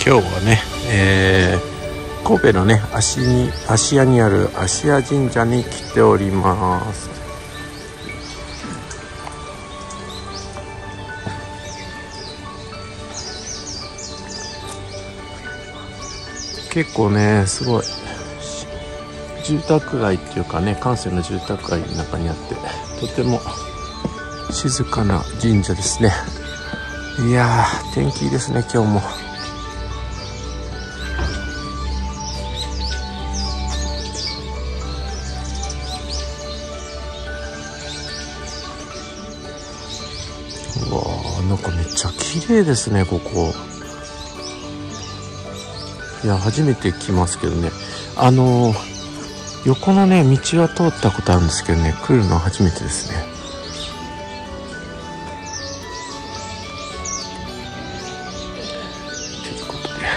今日はね、神戸のね芦屋にある芦屋神社に来ております。結構ねすごい住宅街っていうかね、閑静な住宅街の中にあって、とても静かな神社ですね。いやー天気いいですね今日も。うわーなんかめっちゃ綺麗ですねここ。いや初めて来ますけどね、横のね道は通ったことあるんですけどね、来るのは初めてですね。ということで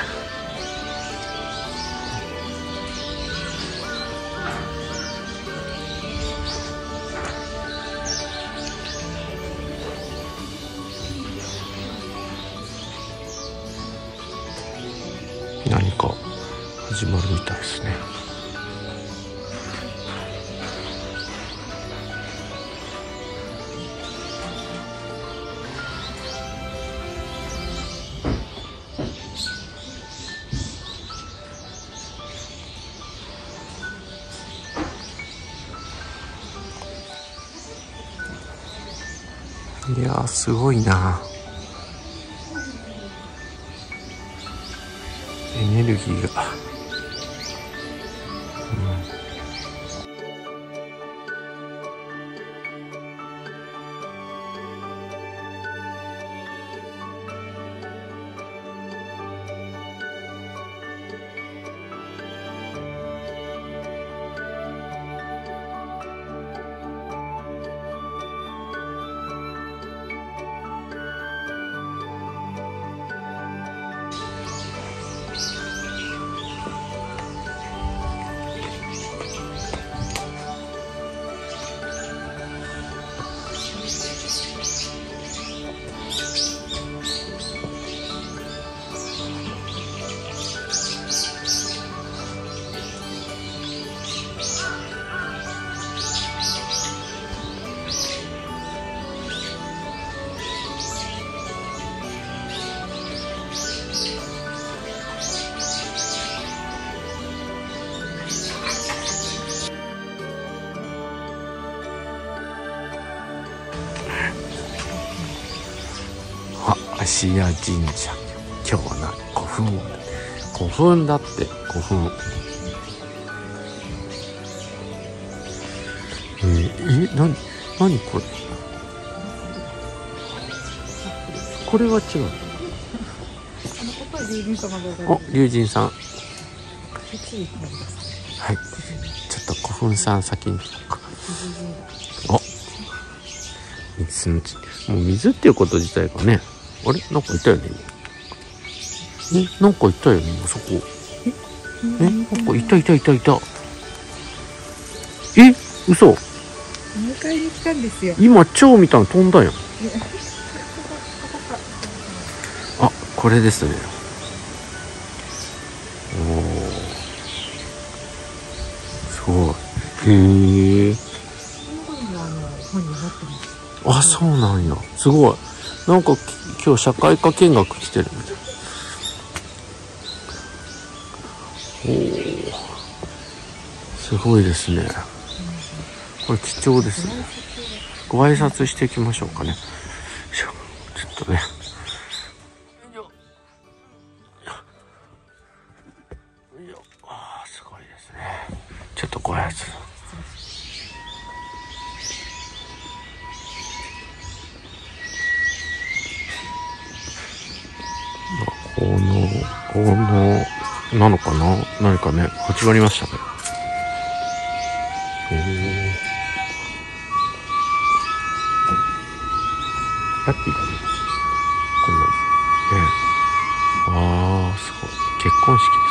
何か始まるみたいですね。いやーすごいな、エネルギーが、芦屋神社、今日はな5分だって、5分。何これ、これは違う。お、龍神さん。はい、ちょっと古墳さん先に。お、もう水っていうこと自体がね、あれなんかいたよね。なんかいたよねそこ。なんかいた。嘘。 迎えに来たんですよ。 今蝶みたいなの飛んだよ。あ、これですね。おお、すごい。へえ。あ、そうなんや。すごい。なんか今日社会科見学来てるみたい。おお、すごいですね。これ貴重ですね。ご挨拶していきましょうかね。ちょっとね。あーすごいですね。ちょっとご挨拶。このなのかな、何かね始まりましたね。ラッキーだねこんなのね。ああすごい、結婚式